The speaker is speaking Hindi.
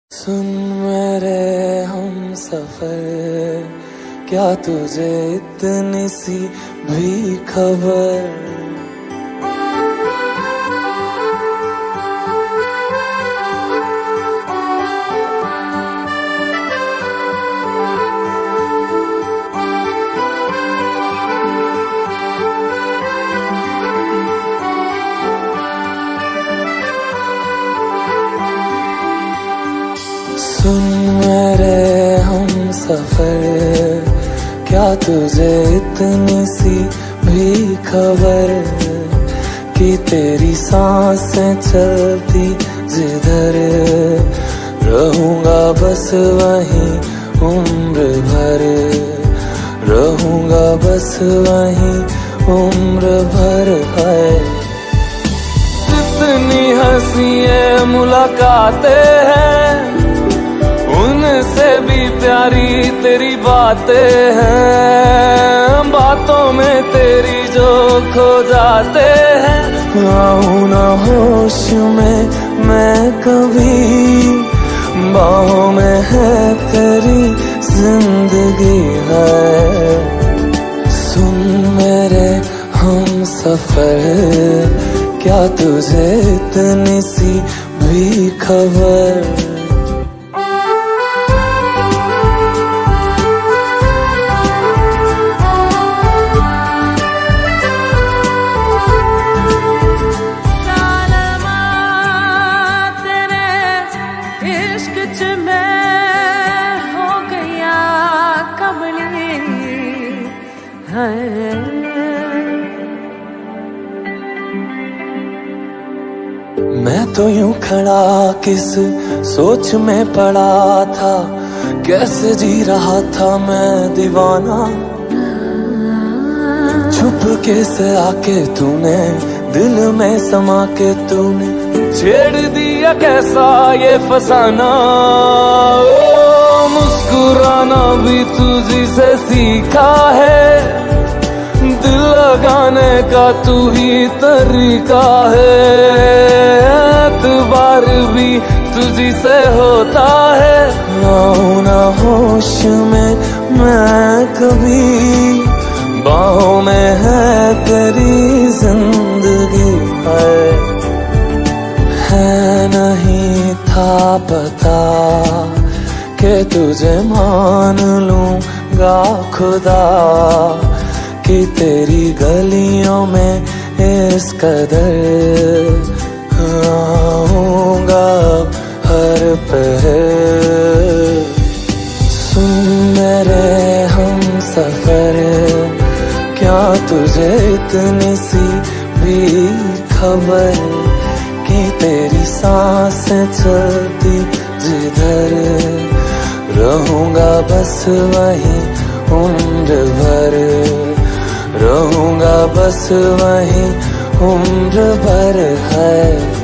सुन मेरे हम सफर, क्या तुझे इतनी सी भी खबर? सुन मेरे हम सफर, क्या तुझे इतनी सी भी खबर कि तेरी सांसें चलती जिधर, रहूंगा बस वहीं उम्र भर, रहूंगा बस वहीं उम्र भर। है जितनी हंसी मुलाकातें हैं, उनसे भी प्यारी तेरी बातें हैं, बातों में तेरी जो खो जाते हैं। आऊं ना होश में मैं कभी, बाहों में है तेरी जिंदगी है। सुन मेरे हम सफर, क्या तुझे इतनी सी भी खबर? मैं तो यूं खड़ा किस सोच में पड़ा था, कैसे जी रहा था मैं दीवाना। छुप के से आके तूने दिल में समा के तूने छेड़ दिया कैसा ये फसाना। ओ मुस्कुराना भी तुझी से सीखा है, दिल लगाने का तू ही तरीका है। एतबार भी तुझी से होता है, आऊं ना होश में मैं कभी, बाहों में है तेरी जिंदगी है। नहीं था पता कि तुझे मान लूंगा खुदा, कि तेरी गलियों में इस कदर आऊंगा हर पहर। सुन मेरे हम सफर, क्या तुझे इतनी सी भी खबर कि तेरी सांसें चलती जिधर, रहूंगा बस वहीं उम्र भर, रहूंगा बस वहीं उम्र भर। है